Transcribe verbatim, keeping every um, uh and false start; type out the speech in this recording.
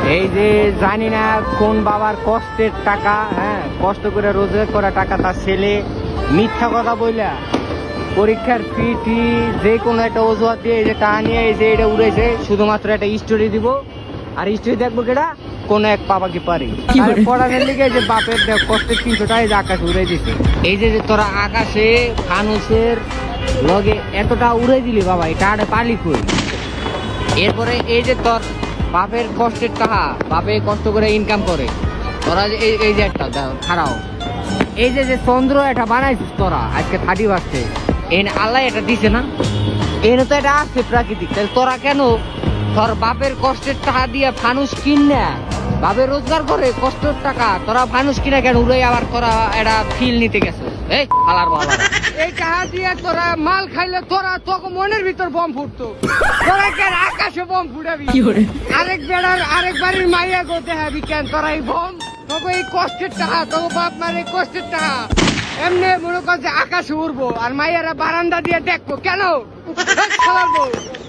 এই যে জানি না কোন বাবার কষ্টের টাকা, হ্যাঁ কষ্ট করে রোজগার করা টাকা তার ছেলে মিথ্যা কথা বইলা পরীক্ষার ফি টি যে কোনো একটা অজুহাত দিয়ে এই যে টাকা নিয়ে এই যে এটা উড়েছে, শুধুমাত্র একটা স্টোরি দিব আর স্টোরি দেখবো কেটা কোন এক বাবাকে পারি পড়ানোর লিগে যে বাপের কষ্টের তিনশো টাকা যে আকাশ উড়ে দিছে। এই যে তোরা আকাশে ফানুসের লগে এতটা উড়ে দিলি বাবা, এটা আরে পালি কই? এরপরে এই যে তোর বাপের কষ্টের টাকা, বাপে কষ্ট করে ইনকাম করে, তোরা যে এই যে একটা খারাও এই যে যে চন্দ্র এটা বানাইছিস তোরা আজকে থার্টি বাজছে, এই আল্লাহ এটা দিছে না, এনে তো এটা আসছে প্রাকৃতিক, তাহলে তোরা কেন তোর বাপের কষ্টের টাকা দিয়ে ফানুস কিনে, বাপের রোজগার করে কষ্টের টাকা, তোরা ফানুস কিনে কেন উড়ে আবার তোরা এটা ফিল নিতে গেছো? এই হালার বাবা, এই টাকা দিয়ে তোরা মাল খাইলে তোরা তোকে মনের ভিতর বম ফুটতো, তোরা কেন আকাশে বম ফুটাবি? আরেক বেড়ার আরেক বাড়ির মাইয়া গো দেখাবি কেন তোরা এই বম? তোকে এই কষ্টের টাকা, তোকে বাপ মারে কষ্টের টাকা এমনি মনে কর যে আকাশে উড়বো আর মাইয়ারা বারান্দা দিয়ে দেখবো কেন?